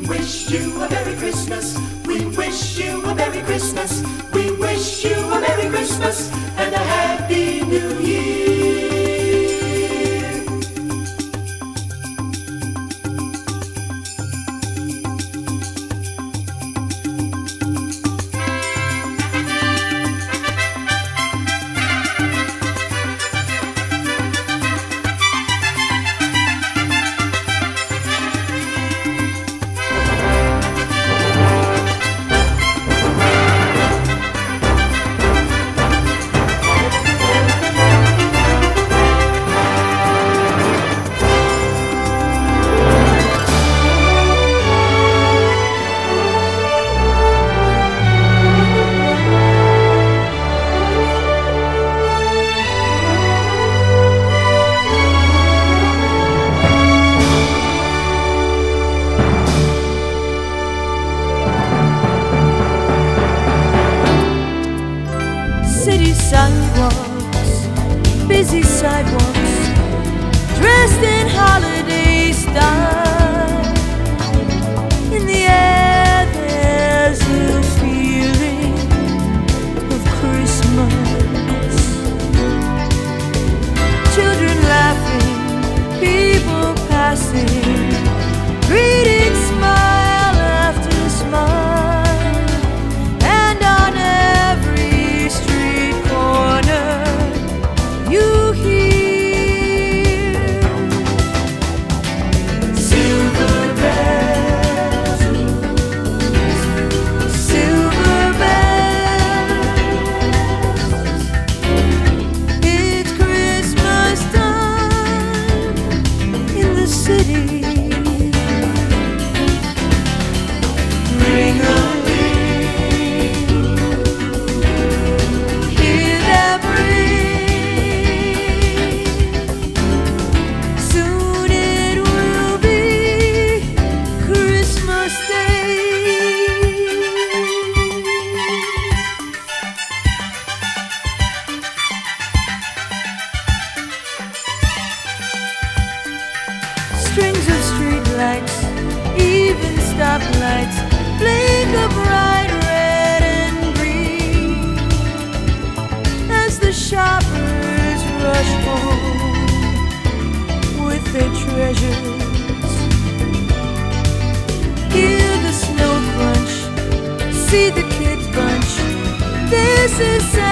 wish you a Merry Christmas. We wish you a Merry Christmas. We wish you a Merry Christmas and a Happy New Year. City sidewalks, busy sidewalks, dressed in holiday style. In the air there's a feeling of Christmas. Children laughing, people passing, greeting, smile after smile. Strings of streetlights, even stoplights, blink a bright red and green as the shoppers rush home with their treasures. Hear the snow crunch, see the kids bunch. This is